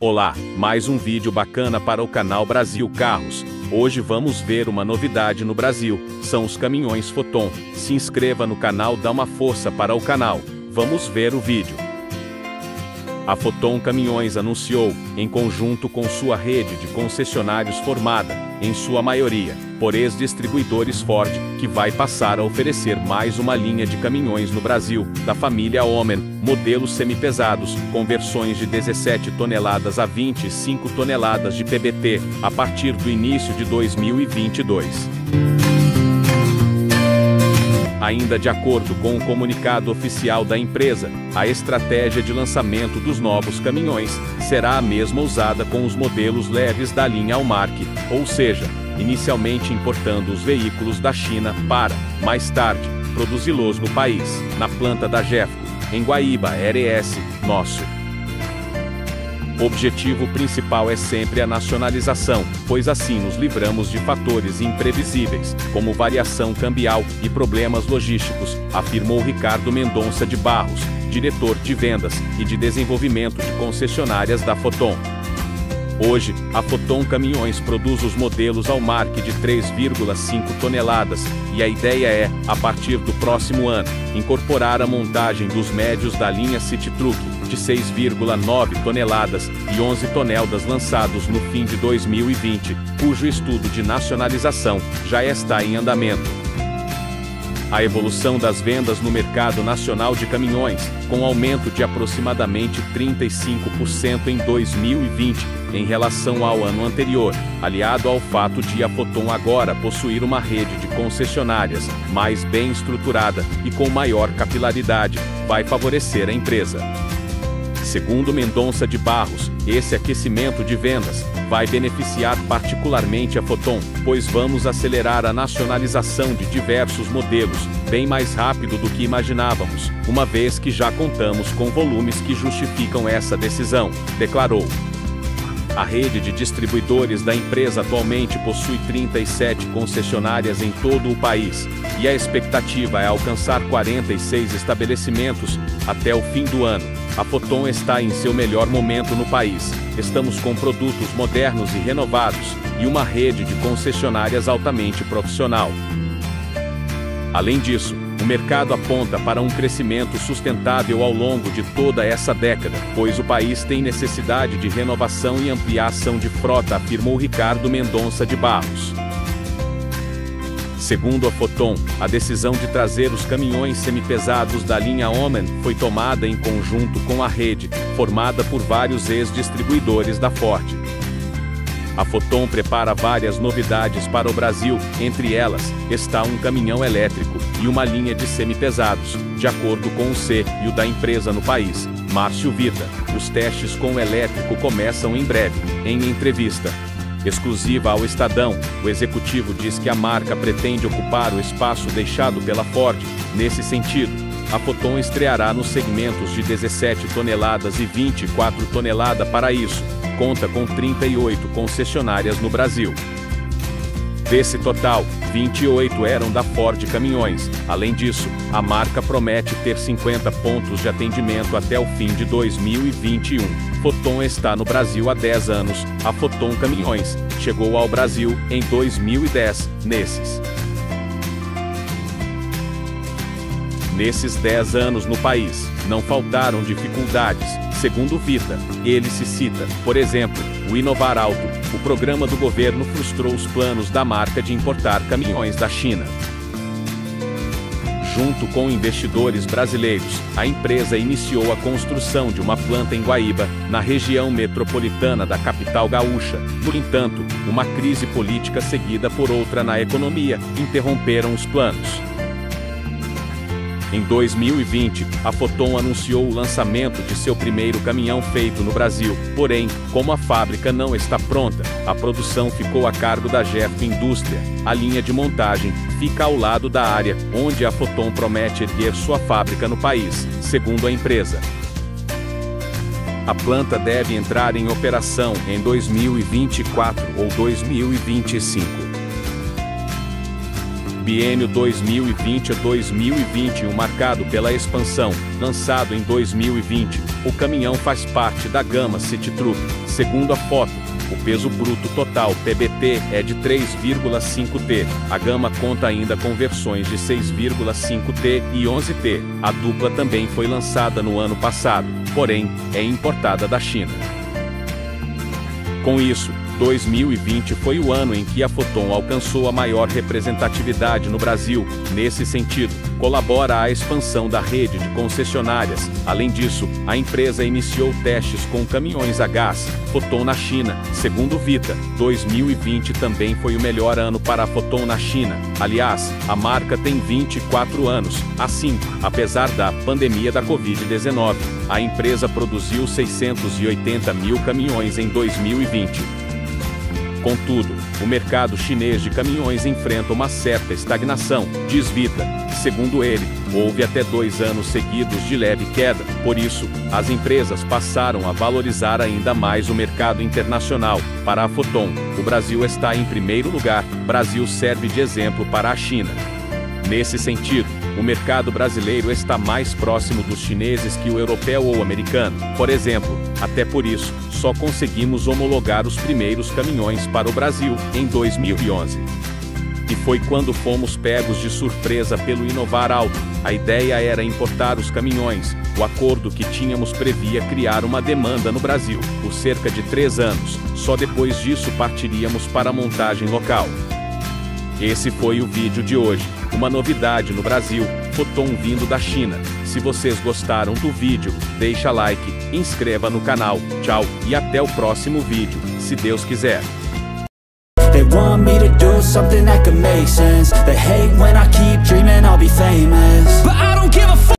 Olá, mais um vídeo bacana para o canal Brasil Carros. Hoje vamos ver uma novidade no Brasil, são os caminhões Foton. Se inscreva no canal, dá uma força para o canal. Vamos ver o vídeo. A Foton Caminhões anunciou, em conjunto com sua rede de concessionários formada, em sua maioria, por ex-distribuidores Ford, que vai passar a oferecer mais uma linha de caminhões no Brasil, da família Homem, modelos semipesados, com versões de 17 toneladas a 25 toneladas de PBT, a partir do início de 2022. Ainda de acordo com o comunicado oficial da empresa, a estratégia de lançamento dos novos caminhões será a mesma usada com os modelos leves da linha Almark, ou seja, inicialmente importando os veículos da China para, mais tarde, produzi-los no país, na planta da Jeffco, em Guaíba, RS, nosso. O objetivo principal é sempre a nacionalização, pois assim nos livramos de fatores imprevisíveis, como variação cambial e problemas logísticos, afirmou Ricardo Mendonça de Barros, diretor de vendas e de desenvolvimento de concessionárias da Foton. Hoje, a Foton Caminhões produz os modelos Almark de 3,5 toneladas, e a ideia é, a partir do próximo ano, incorporar a montagem dos médios da linha City Truck, de 6,9 toneladas e 11 toneladas lançados no fim de 2020, cujo estudo de nacionalização já está em andamento. A evolução das vendas no mercado nacional de caminhões, com aumento de aproximadamente 35% em 2020, em relação ao ano anterior, aliado ao fato de a Foton agora possuir uma rede de concessionárias mais bem estruturada e com maior capilaridade, vai favorecer a empresa. Segundo Mendonça de Barros, esse aquecimento de vendas vai beneficiar particularmente a Foton, pois vamos acelerar a nacionalização de diversos modelos, bem mais rápido do que imaginávamos, uma vez que já contamos com volumes que justificam essa decisão, declarou. A rede de distribuidores da empresa atualmente possui 37 concessionárias em todo o país, e a expectativa é alcançar 46 estabelecimentos até o fim do ano. A Foton está em seu melhor momento no país. Estamos com produtos modernos e renovados, e uma rede de concessionárias altamente profissional. Além disso, o mercado aponta para um crescimento sustentável ao longo de toda essa década, pois o país tem necessidade de renovação e ampliação de frota, afirmou Ricardo Mendonça de Barros. Segundo a Foton, a decisão de trazer os caminhões semipesados da linha Homem foi tomada em conjunto com a rede, formada por vários ex-distribuidores da Ford. A Foton prepara várias novidades para o Brasil, entre elas, está um caminhão elétrico e uma linha de semipesados, de acordo com o CEO da empresa no país, Márcio Vita. Os testes com o elétrico começam em breve. Em entrevista exclusiva ao Estadão, o executivo diz que a marca pretende ocupar o espaço deixado pela Ford. Nesse sentido, a Foton estreará nos segmentos de 17 toneladas e 24 toneladas. Para isso, conta com 38 concessionárias no Brasil. Desse total, 28 eram da Ford Caminhões. Além disso, a marca promete ter 50 pontos de atendimento até o fim de 2021. Foton está no Brasil há 10 anos. A Foton Caminhões chegou ao Brasil em 2010. Nesses 10 anos no país, não faltaram dificuldades, segundo Vita. Ele se cita, por exemplo, o Inovar Alto. O programa do governo frustrou os planos da marca de importar caminhões da China. Junto com investidores brasileiros, a empresa iniciou a construção de uma planta em Guaíba, na região metropolitana da capital gaúcha. No entanto, uma crise política seguida por outra na economia interromperam os planos. Em 2020, a Foton anunciou o lançamento de seu primeiro caminhão feito no Brasil. Porém, como a fábrica não está pronta, a produção ficou a cargo da Jeffco Indústria. A linha de montagem fica ao lado da área onde a Foton promete erguer sua fábrica no país, segundo a empresa. A planta deve entrar em operação em 2024 ou 2025. Biênio 2020 a 2021 marcado pela expansão. Lançado em 2020, o caminhão faz parte da gama City Truck. Segundo a foto, o peso bruto total PBT é de 3,5 T. A gama conta ainda com versões de 6,5 T e 11 T. A dupla também foi lançada no ano passado, porém, é importada da China. Com isso, 2020 foi o ano em que a Foton alcançou a maior representatividade no Brasil. Nesse sentido, colabora à expansão da rede de concessionárias. Além disso, a empresa iniciou testes com caminhões a gás Foton na China. Segundo Vita, 2020 também foi o melhor ano para a Foton na China. Aliás, a marca tem 24 anos. Assim, apesar da pandemia da Covid-19, a empresa produziu 680 mil caminhões em 2020. Contudo, o mercado chinês de caminhões enfrenta uma certa estagnação, diz Vita. Segundo ele, houve até 2 anos seguidos de leve queda. Por isso, as empresas passaram a valorizar ainda mais o mercado internacional. Para a Foton, o Brasil está em primeiro lugar. Brasil serve de exemplo para a China. Nesse sentido, o mercado brasileiro está mais próximo dos chineses que o europeu ou americano. Por exemplo, até por isso, só conseguimos homologar os primeiros caminhões para o Brasil em 2011. E foi quando fomos pegos de surpresa pelo Inovar Auto. A ideia era importar os caminhões. O acordo que tínhamos previa criar uma demanda no Brasil por cerca de 3 anos. Só depois disso partiríamos para a montagem local. Esse foi o vídeo de hoje. Uma novidade no Brasil, Foton vindo da China. Se vocês gostaram do vídeo, deixa like, inscreva no canal. Tchau e até o próximo vídeo, se Deus quiser. They want me to do something that could make sense. They hate when I keep